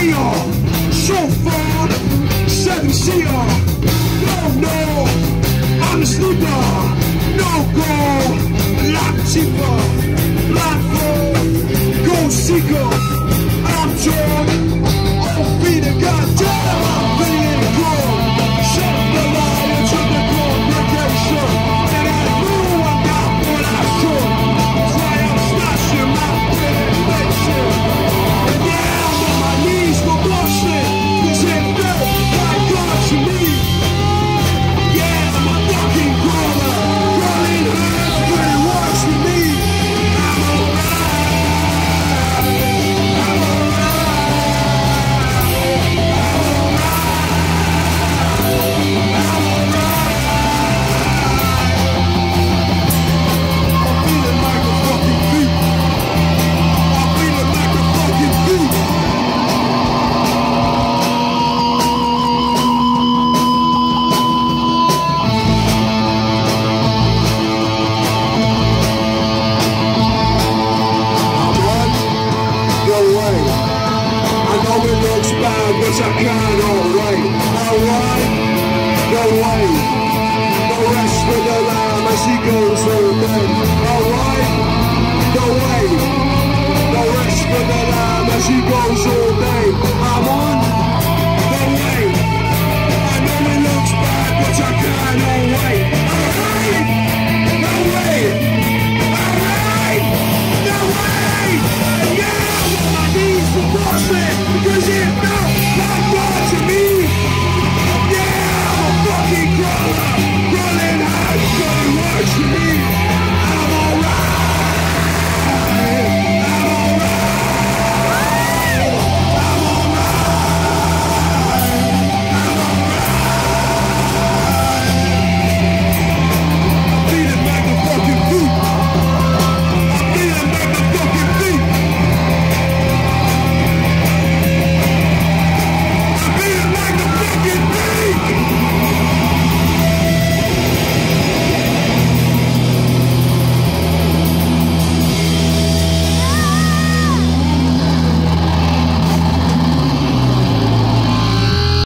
player, so far, 7-seater. No, I'm a sleeper, no goal, like cheaper, like gold, gold seeker. I'm torn, all feet are goddamn, I'm feeling good. Shut the lion to the congregation, and I knew I got what I should. Try I'm smashing my penetration. And yeah, I'm on my knees for blushing, 'cause it felt like God to me. Yeah, I'm a fucking crawler, crawling hurts when it works for me. I'm alright, I'm but I can't alright, no way, no rest for the lamb as he goes all day. Alright, no way, no rest for the lamb as he goes all day.